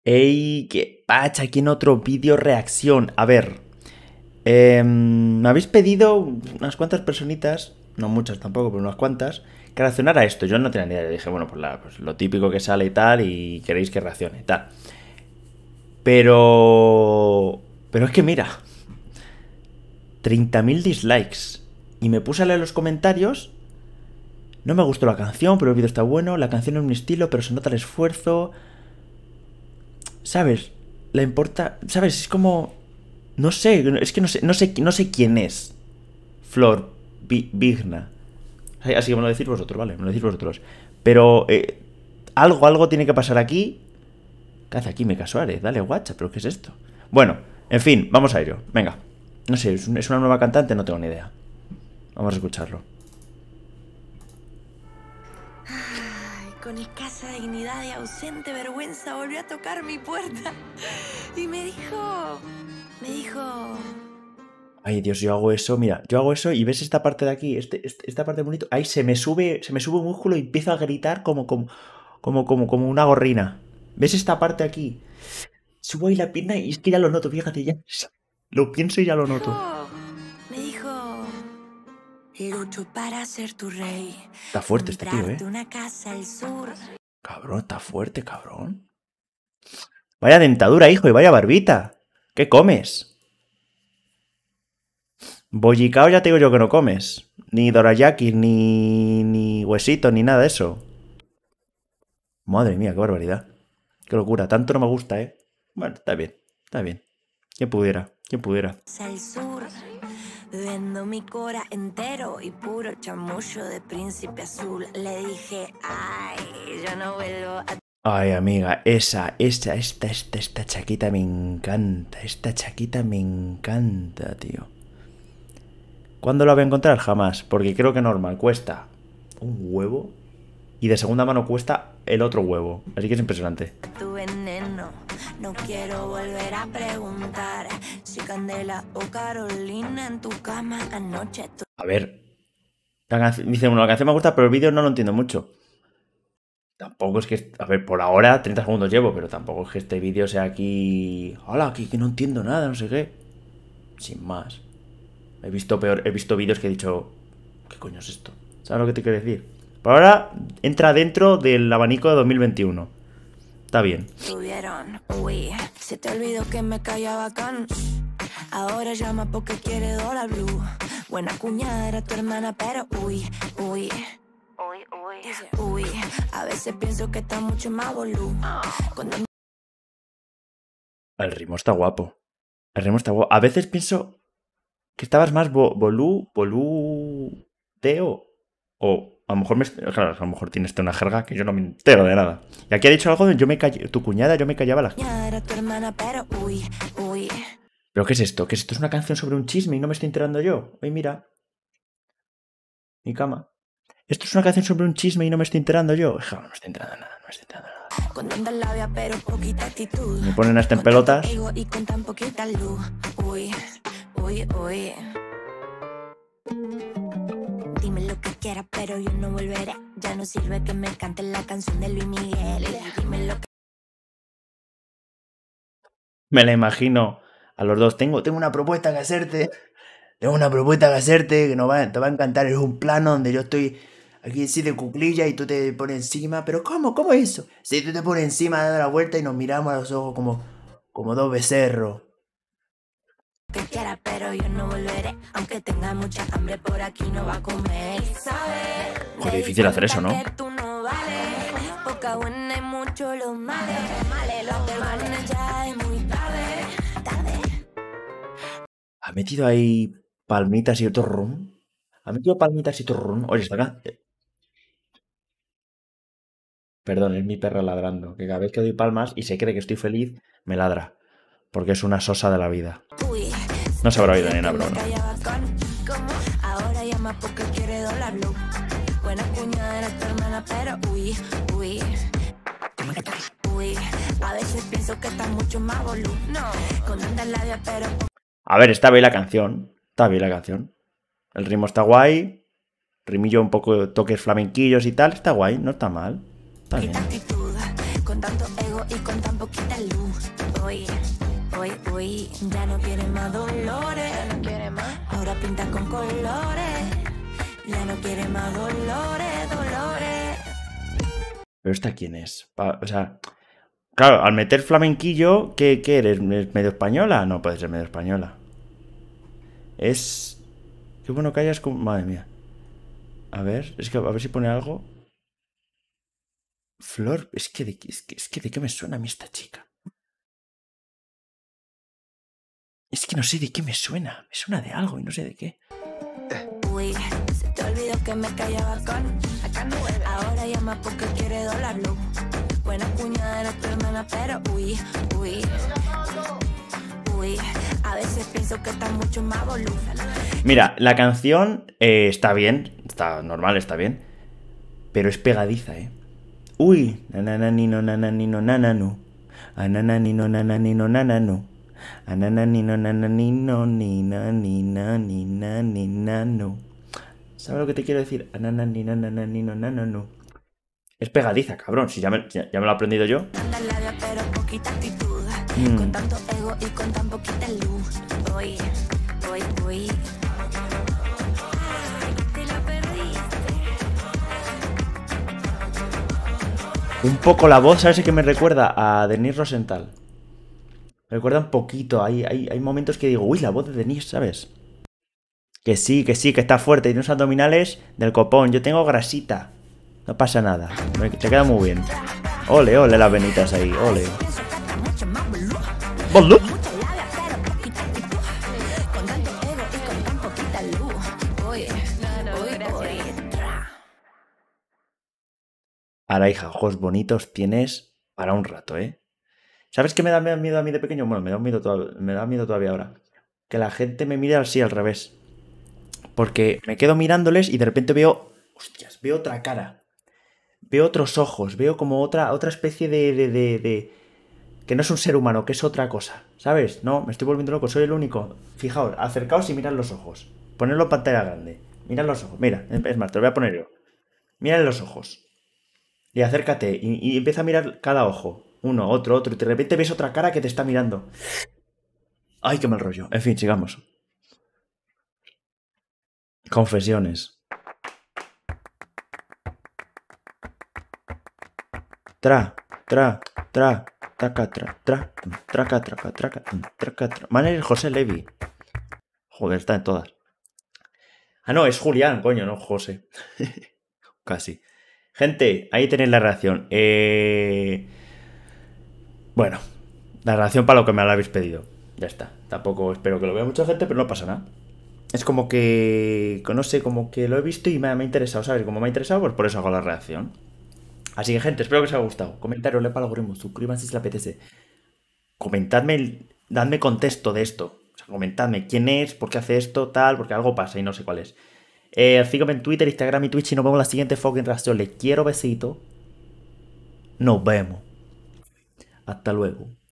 Ey, qué pacha, aquí en otro vídeo reacción. A ver, me habéis pedido unas cuantas personitas, no muchas tampoco, pero unas cuantas, que reaccionara a esto. Yo no tenía ni idea, yo dije, bueno, pues lo típico que sale y tal, y queréis que reaccione y tal. Pero es que mira, 30.000 dislikes. Y me puse a leer los comentarios. No me gustó la canción, pero el vídeo está bueno. La canción es un estilo, pero se nota el esfuerzo. ¿Sabes? La importa. ¿Sabes? Es como. No sé, es que no sé quién es. Flor Vigna. Así que me lo decís vosotros, ¿vale? Me lo decís vosotros. Pero algo tiene que pasar aquí. ¿Qué hace aquí Meka Suárez? Dale, guacha, ¿pero qué es esto? Bueno, en fin, vamos a ello. Venga. No sé, ¿es una nueva cantante? No tengo ni idea. Vamos a escucharlo. Ay, con escasa dignidad y ausente vergüenza volvió a tocar mi puerta. Y me dijo... Ay, Dios, yo hago eso, mira, yo hago eso y ves esta parte de aquí, esta parte bonito, ahí se me sube un músculo y empiezo a gritar como una gorrina. ¿Ves esta parte aquí? Subo ahí la pierna y es que ya lo noto, fíjate, ya lo pienso y ya lo noto. Me dijo, lucho para ser tu rey. Está fuerte este tío, Una casa al sur. Cabrón, está fuerte, cabrón. Vaya dentadura, hijo, y vaya barbita. ¿Qué comes? Bollicao ya te digo yo que no comes. Ni dorayaki, ni huesito, ni nada de eso. Madre mía, qué barbaridad. Qué locura. Tanto no me gusta, ¿eh? Bueno, está bien, está bien. ¿Quién pudiera? ¿Quién pudiera? Al sur, vendo mi cora entero y puro chamullo de príncipe azul. Le dije, ay, yo no vuelvo a... Ay, amiga, esta chaquita me encanta. Esta chaquita me encanta, tío. ¿Cuándo la voy a encontrar? Jamás. Porque creo que normal cuesta un huevo y de segunda mano cuesta el otro huevo. Así que es impresionante. Tu veneno, no quiero volver a preguntar si Candela o Carolina en tu cama anoche. A ver. Dice, bueno, la canción me gusta, pero el vídeo no lo entiendo mucho. Tampoco es que... A ver, por ahora 30 segundos llevo, pero tampoco es que este vídeo sea aquí... Hola, que no entiendo nada, no sé qué. Sin más. He visto vídeos que he dicho... ¿Qué coño es esto? ¿Sabes lo que te quiero decir? Por ahora entra dentro del abanico de 2021. Está bien. Tuvieron, uy, se te olvidó que me caía bacán. Ahora llama porque quiere dólar blue. Buena cuñada era tu hermana, pero uy, a veces pienso que está mucho más bolú. El ritmo está guapo. El ritmo está guapo. A veces pienso que estabas más boludeo. O a lo mejor claro, a lo mejor tienes una jerga que yo no me entero de nada. Y aquí ha dicho algo de tu cuñada, yo me callaba la... ¿Pero qué es esto? ¿Qué es esto? ¿Es una canción sobre un chisme y no me estoy enterando yo? Oye, mira. Mi cama. ¿Esto es una canción sobre un chisme y no me estoy enterando yo? No me estoy enterando nada, no me estoy enterando nada. Con tanta labia pero poquita actitud. Me ponen hasta en pelotas. Y con tan poquita luz. Uy. Dime lo que quieras, pero yo no volveré. Ya no sirve que me cantes la canción de Luis Miguel. Dime lo que... Me la imagino a los dos. Tengo una propuesta que hacerte. Tengo una propuesta que hacerte que te va a encantar. Es un plano donde yo estoy aquí así de cuclilla y tú te pones encima. ¿Pero cómo? ¿Cómo es eso? Si tú te pones encima, dando la vuelta y nos miramos a los ojos como dos becerros. Que quiera, pero yo no volveré. Aunque tenga mucha hambre, por aquí no va a comer. Joder, difícil hacer eso, ¿no? Poca buena y mucho lo malo. Lo que vale ya es muy tarde. Ha metido ahí palmitas y otro rum. Ha metido palmitas y otro rum. Oye, está acá. Perdón, es mi perra ladrando. Que cada vez que doy palmas y se cree que estoy feliz, me ladra. Porque es una sosa de la vida. No se habrá oído ni nada, bro, ¿no? Ahora llama porque quiere dólar blue. Buena cuñada era tu hermana, pero uy. A veces pienso que está mucho más bolú. No, con tanta labia, pero... A ver, está bien la canción. Está bien la canción. El ritmo está guay. Rimillo un poco de toques flamenquillos y tal. Está guay, no está mal. Está bien. con tanto ego y con tan poquita luz. Hoy, hoy, ya no quiere más dolores. Ya no quiere más. Ahora pinta con colores. Ya no quiere más dolores, dolores. ¿Pero esta quién es? O sea, claro, al meter flamenquillo, ¿qué eres? ¿Medio española? No puede ser medio española. Es... Qué bueno que hayas... Madre mía. A ver, es que a ver si pone algo. Flor, es que de qué me suena a mí esta chica. Es que no sé de qué me suena. Me suena de algo y no sé de qué. Uy, se te olvidó que me callaba con acá no vuelve. Ahora llama porque quiere dólarlo. Buena cuñada era tu hermana, pero uy. A veces pienso que está mucho más volumen. Mira, la canción está bien. Está normal, está bien. Pero es pegadiza, ¿eh? Uy, nananino, nananino, nananu. Anananino, nananino, nananu. Anananino, nananino, nina, nina, nina, ninanu. ¿Sabes lo que te quiero decir? Anananino, nananino, nananu. Es pegadiza, cabrón. Si ya me lo he aprendido yo. Pero poquita actitud. Con tanto ego y con tan poquita luz. Hoy. Te la perdiste. Un poco la voz, ¿sabes qué me recuerda? A Denise Rosenthal. Me recuerda un poquito. Hay momentos que digo, uy, la voz de Denise, ¿sabes? Que sí, que está fuerte. Y unos abdominales del copón. Yo tengo grasita. No pasa nada. Te queda muy bien. Ole, las venitas ahí. Ole. ¡Bolú! Ahora, hija, ojos bonitos tienes para un rato, ¿eh? ¿Sabes qué me da miedo a mí de pequeño? Bueno, me da miedo todavía ahora. Que la gente me mire así al revés. Porque me quedo mirándoles y de repente veo... Hostias, veo otra cara. Veo otros ojos. Veo como otra especie de... Que no es un ser humano, que es otra cosa. ¿Sabes? No, me estoy volviendo loco, soy el único. Fijaos, acercaos y mirad los ojos. Ponedlo en pantalla grande. Mirad los ojos. Mira, es más, te lo voy a poner yo. Mirad los ojos. Y acércate y empieza a mirar cada ojo. Uno, otro. Y de repente ves otra cara que te está mirando. Ay, qué mal rollo. En fin, sigamos. Confesiones. Manuel José Levi. Joder, está en todas. Ah, no, es Julián, coño, no José. Casi. Gente, ahí tenéis la reacción. Bueno, la reacción para lo que me la habéis pedido. Ya está. Tampoco espero que lo vea mucha gente, pero no pasa nada. Es como que... No sé, como que lo he visto y me ha interesado, ¿sabes? Como me ha interesado, pues por eso hago la reacción. Así que, gente, espero que os haya gustado. Comentario, le para el algoritmo, suscríbanse si les apetece. Comentadme, dadme contexto de esto. O sea, comentadme quién es, por qué hace esto, tal, porque algo pasa y no sé cuál es. Sígueme en Twitter, Instagram y Twitch y nos vemos en la siguiente fucking reacción. Les quiero besito. Nos vemos. Hasta luego.